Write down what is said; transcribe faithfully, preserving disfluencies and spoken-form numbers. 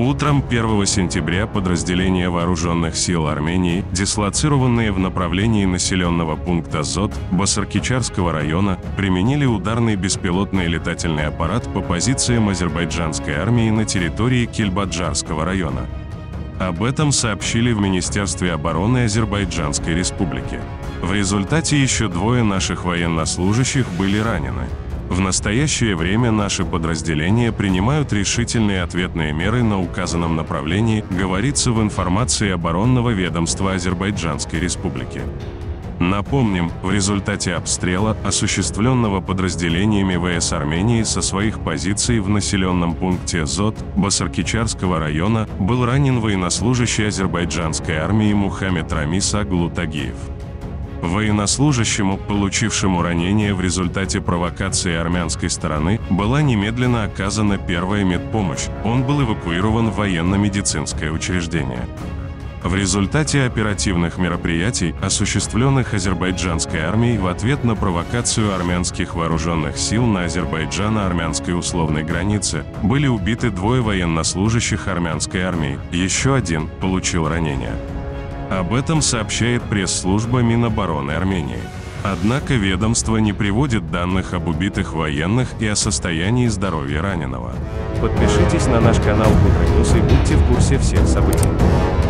Утром первого сентября подразделения вооруженных сил Армении, дислоцированные в направлении населенного пункта Зот Басаркичарского района, применили ударный беспилотный летательный аппарат по позициям азербайджанской армии на территории Кельбаджарского района. Об этом сообщили в Министерстве обороны Азербайджанской Республики. В результате еще двое наших военнослужащих были ранены. В настоящее время наши подразделения принимают решительные ответные меры на указанном направлении, говорится в информации оборонного ведомства Азербайджанской Республики. Напомним, в результате обстрела, осуществленного подразделениями ВС Армении со своих позиций в населенном пункте Зот Басаркичарского района, был ранен военнослужащий азербайджанской армии Мухаммед Рамис Аглу Тагиев. Военнослужащему, получившему ранение в результате провокации армянской стороны, была немедленно оказана первая медпомощь, он был эвакуирован в военно-медицинское учреждение. В результате оперативных мероприятий, осуществленных азербайджанской армией в ответ на провокацию армянских вооруженных сил на азербайджано-армянской условной границе, были убиты двое военнослужащих армянской армии, еще один получил ранение. Об этом сообщает пресс-служба Минобороны Армении. Однако ведомство не приводит данных об убитых военных и о состоянии здоровья раненого. Подпишитесь на наш канал Утро Ньюс и будьте в курсе всех событий.